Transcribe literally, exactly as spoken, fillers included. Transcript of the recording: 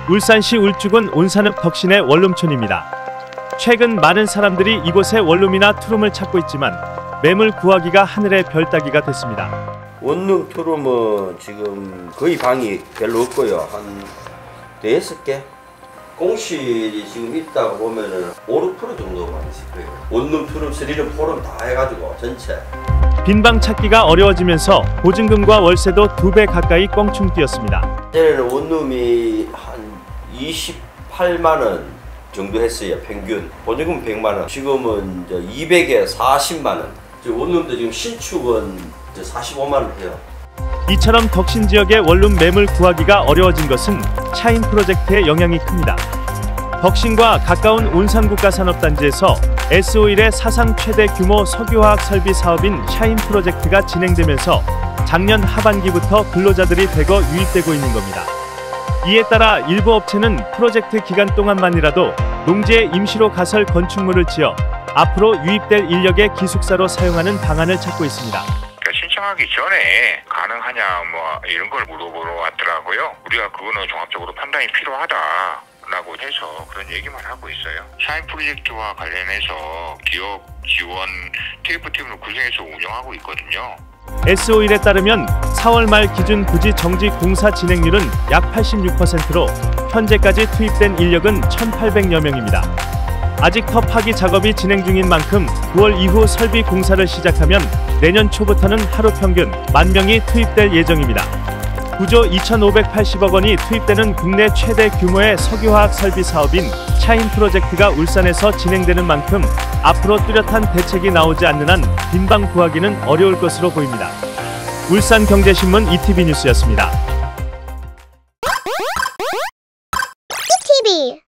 울산시 울주군 온산읍 덕신의 원룸촌입니다. 최근 많은 사람들이 이곳에 원룸이나 투룸을 찾고 있지만 매물 구하기가 하늘의 별 따기가 됐습니다. 원룸 투룸은 지금 거의 방이 별로 없고요. 한 대여섯 개? 공실이 지금 있다고 보면은 오, 육 퍼센트 정도만 있을 거예요. 원룸, 투룸, 쓰리룸, 포룸 다 해가지고 전체. 빈방 찾기가 어려워지면서 보증금과 월세도 두 배 가까이 껑충 뛰었습니다. 예전에는 원룸이 한 이십팔만 원 정도 했어요. 평균. 보증금 백만 원. 지금은 이제 이백에 사십만 원. 원룸도 지금 신축은 이제 사십오만 원 해요. 이처럼 덕신 지역의 원룸 매물 구하기가 어려워진 것은 차인 프로젝트의 영향이 큽니다. 덕신과 가까운 온산국가산업단지에서 에스오일의 사상 최대 규모 석유화학 설비 사업인 샤인 프로젝트가 진행되면서 작년 하반기부터 근로자들이 대거 유입되고 있는 겁니다. 이에 따라 일부 업체는 프로젝트 기간 동안만이라도 농지에 임시로 가설 건축물을 지어 앞으로 유입될 인력의 기숙사로 사용하는 방안을 찾고 있습니다. 신청하기 전에 가능하냐 뭐 이런 걸 물어보러 왔더라고요. 우리가 그거는 종합적으로 판단이 필요하다라고 해서 그런 얘기만 하고 있어요. 샤인 프로젝트와 관련해서 기업 지원 티에프팀을 구성해서 운영하고 있거든요. 에스오일에 따르면 사월 말 기준 부지 정지 공사 진행률은 약 팔십육 퍼센트로 현재까지 투입된 인력은 천팔백여 명입니다. 아직 터 파기 작업이 진행 중인 만큼 구월 이후 설비 공사를 시작하면 내년 초부터는 하루 평균 만 명이 투입될 예정입니다. 구조 이천오백팔십억 원이 투입되는 국내 최대 규모의 석유화학 설비 사업인 샤인 프로젝트가 울산에서 진행되는 만큼 앞으로 뚜렷한 대책이 나오지 않는 한 빈방 구하기는 어려울 것으로 보입니다. 울산경제신문 이티비 뉴스였습니다. 이티비